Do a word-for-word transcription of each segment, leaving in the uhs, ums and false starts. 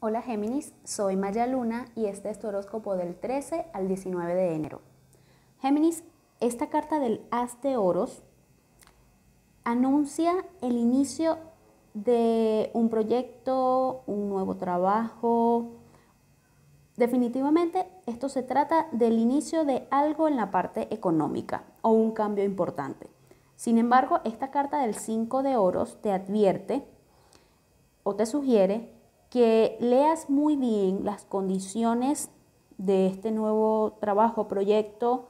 Hola Géminis, soy Maya Luna y este es tu horóscopo del trece al diecinueve de enero. Géminis, esta carta del As de Oros anuncia el inicio de un proyecto, un nuevo trabajo. Definitivamente esto se trata del inicio de algo en la parte económica o un cambio importante. Sin embargo, esta carta del cinco de Oros te advierte o te sugiere que leas muy bien las condiciones de este nuevo trabajo, proyecto,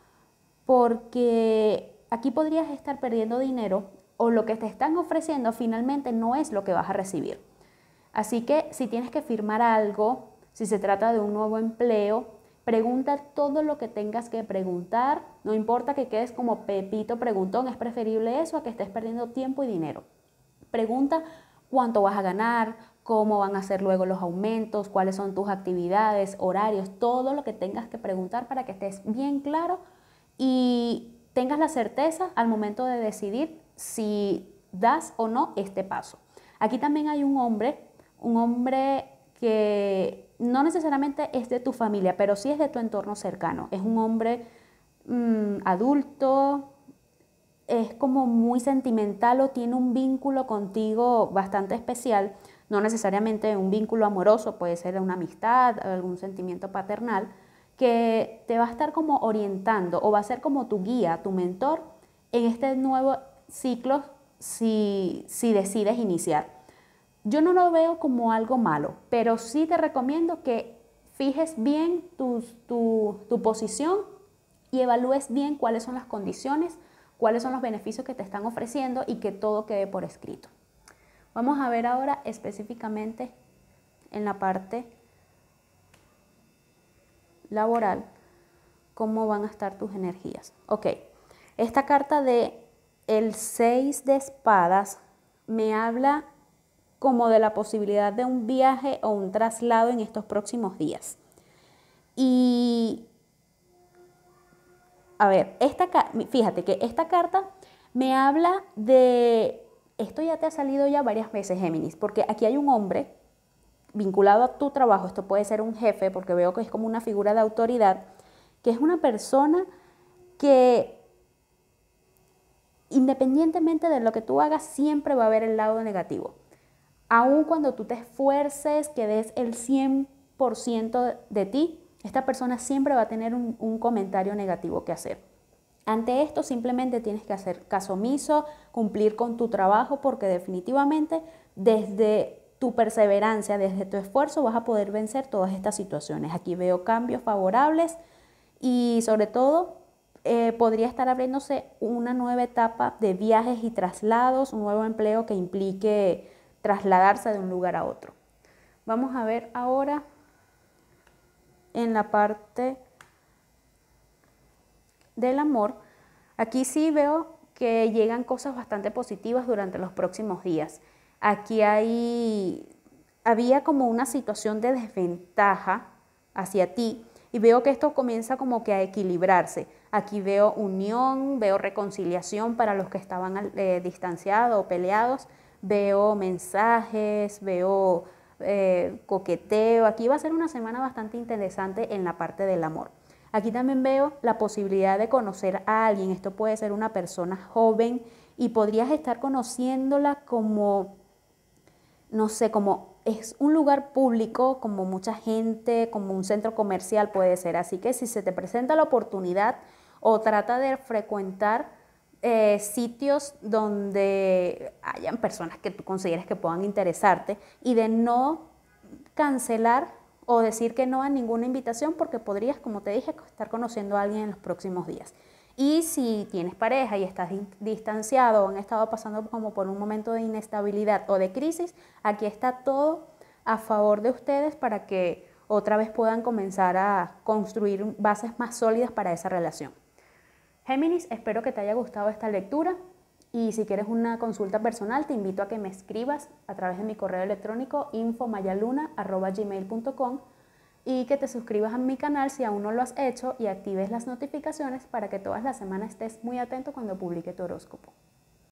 porque aquí podrías estar perdiendo dinero o lo que te están ofreciendo finalmente no es lo que vas a recibir. Así que si tienes que firmar algo, si se trata de un nuevo empleo, pregunta todo lo que tengas que preguntar. No importa que quedes como Pepito preguntón, es preferible eso a que estés perdiendo tiempo y dinero. Pregunta cuánto vas a ganar, cómo van a ser luego los aumentos, cuáles son tus actividades, horarios, todo lo que tengas que preguntar para que estés bien claro y tengas la certeza al momento de decidir si das o no este paso. Aquí también hay un hombre, un hombre que no necesariamente es de tu familia, pero sí es de tu entorno cercano. Es un hombre mmm, adulto, es como muy sentimental o tiene un vínculo contigo bastante especial, no necesariamente un vínculo amoroso, puede ser una amistad, algún sentimiento paternal, que te va a estar como orientando o va a ser como tu guía, tu mentor en este nuevo ciclo si, si decides iniciar. Yo no lo veo como algo malo, pero sí te recomiendo que fijes bien tu, tu, tu posición y evalúes bien cuáles son las condiciones, cuáles son los beneficios que te están ofreciendo y que todo quede por escrito. Vamos a ver ahora específicamente en la parte laboral cómo van a estar tus energías. Ok, esta carta de el seis de espadas me habla como de la posibilidad de un viaje o un traslado en estos próximos días. Y a ver, esta, fíjate que esta carta me habla de, esto ya te ha salido ya varias veces, Géminis, porque aquí hay un hombre vinculado a tu trabajo, esto puede ser un jefe, porque veo que es como una figura de autoridad, que es una persona que independientemente de lo que tú hagas, siempre va a haber el lado negativo. Aun cuando tú te esfuerces, que des el cien por ciento de ti, esta persona siempre va a tener un, un comentario negativo que hacer. Ante esto simplemente tienes que hacer caso omiso, cumplir con tu trabajo, porque definitivamente desde tu perseverancia, desde tu esfuerzo vas a poder vencer todas estas situaciones. Aquí veo cambios favorables y sobre todo eh, podría estar abriéndose una nueva etapa de viajes y traslados, un nuevo empleo que implique trasladarse de un lugar a otro. Vamos a ver ahora en la parte del amor. Aquí sí veo que llegan cosas bastante positivas durante los próximos días. Aquí hay, había como una situación de desventaja hacia ti y veo que esto comienza como que a equilibrarse. Aquí veo unión, veo reconciliación para los que estaban eh, distanciados o peleados. Veo mensajes, veo eh, coqueteo. Aquí va a ser una semana bastante interesante en la parte del amor. Aquí también veo la posibilidad de conocer a alguien. Esto puede ser una persona joven y podrías estar conociéndola como, no sé, como es un lugar público, como mucha gente, como un centro comercial puede ser. Así que si se te presenta la oportunidad o trata de frecuentar Eh, sitios donde hayan personas que tú consideres que puedan interesarte y de no cancelar o decir que no a ninguna invitación, porque podrías, como te dije, estar conociendo a alguien en los próximos días. Y si tienes pareja y estás distanciado o han estado pasando como por un momento de inestabilidad o de crisis, aquí está todo a favor de ustedes para que otra vez puedan comenzar a construir bases más sólidas para esa relación. Géminis, espero que te haya gustado esta lectura y si quieres una consulta personal te invito a que me escribas a través de mi correo electrónico info mayaluna arroba gmail punto com y que te suscribas a mi canal si aún no lo has hecho y actives las notificaciones para que todas las semanas estés muy atento cuando publique tu horóscopo.